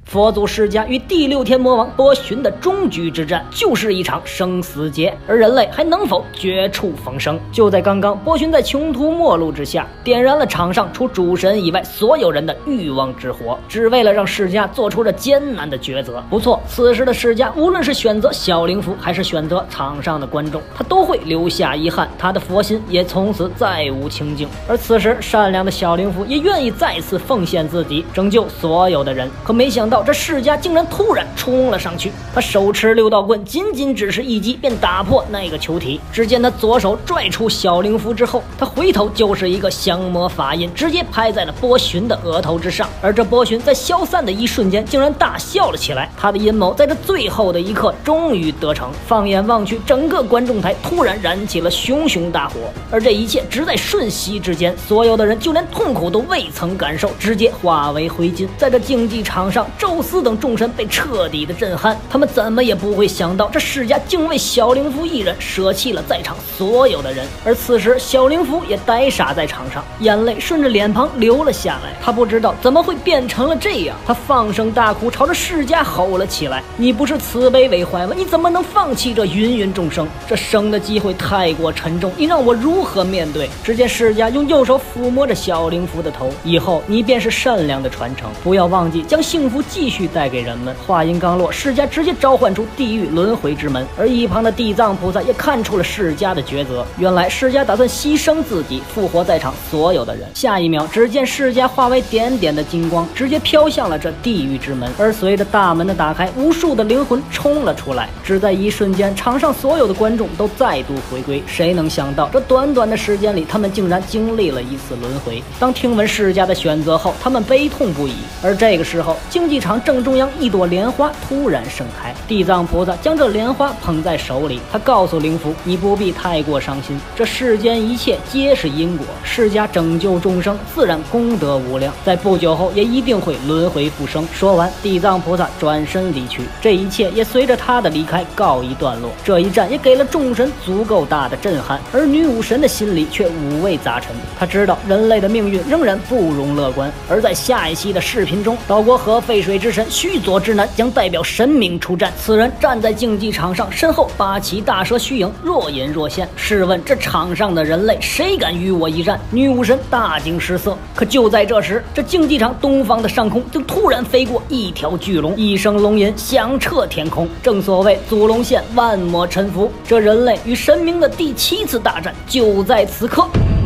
佛祖释迦与第6天魔王波旬的终局之战，就是一场生死劫，而人类还能否绝处逢生？就在刚刚，波旬在穷途末路之下，点燃了场上除主神以外所有人的欲望之火，只为了让释迦做出这艰难的抉择。不错，此时的释迦，无论是选择小灵符，还是选择场上的观众，他都会留下遗憾，他的佛心也从此再无清净。而此时，善良的小灵符也愿意再次奉献自己，拯救所有的人。可没想到，这释迦竟然突然冲了上去，他手持6道棍，仅仅只是一击便打破那个球体。只见他左手拽出小灵符之后，他回头就是一个降魔法印，直接拍在了波旬的额头之上。而这波旬在消散的一瞬间，竟然大笑了起来。他的阴谋在这最后的一刻终于得逞。放眼望去，整个观众台突然燃起了熊熊大火，而这一切只在瞬息之间，所有的人就连痛苦都未曾感受，直接化为灰烬。在这竞技场上，宙斯等众神被彻底的震撼，他们怎么也不会想到，这释迦竟为小灵符一人舍弃了在场所有的人。而此时，小灵符也呆傻在场上，眼泪顺着脸庞流了下来。他不知道怎么会变成了这样，他放声大哭，朝着释迦吼了起来：“你不是慈悲为怀吗？你怎么能放弃这芸芸众生？这生的机会太过沉重，你让我如何面对？”只见释迦用右手抚摸着小灵符的头：“以后你便是善良的传承，不要忘记将幸福继续带给人们。”话音刚落，释迦直接召唤出地狱轮回之门，而一旁的地藏菩萨也看出了释迦的抉择。原来释迦打算牺牲自己，复活在场所有的人。下一秒，只见释迦化为点点的金光，直接飘向了这地狱之门。而随着大门的打开，无数的灵魂冲了出来。只在一瞬间，场上所有的观众都再度回归。谁能想到，这短短的时间里，他们竟然经历了一次轮回。当听闻释迦的选择后，他们悲痛不已。而这个时候，竞技场正中央一朵莲花突然盛开，地藏菩萨将这莲花捧在手里，他告诉灵符：“你不必太过伤心，这世间一切皆是因果，释迦拯救众生，自然功德无量，在不久后也一定会轮回复生。”说完，地藏菩萨转身离去，这一切也随着他的离开告一段落。这一战也给了众神足够大的震撼，而女武神的心里却五味杂陈。他知道人类的命运仍然不容乐观，而在下一期的视频中，岛国河沸水之神须佐之男将代表神明出战。此人站在竞技场上，身后8岐大蛇虚影若隐若现。试问这场上的人类，谁敢与我一战？女武神大惊失色。可就在这时，这竞技场东方的上空竟突然飞过一条巨龙，一声龙吟响彻天空。正所谓祖龙现，万魔臣服。这人类与神明的第7次大战就在此刻。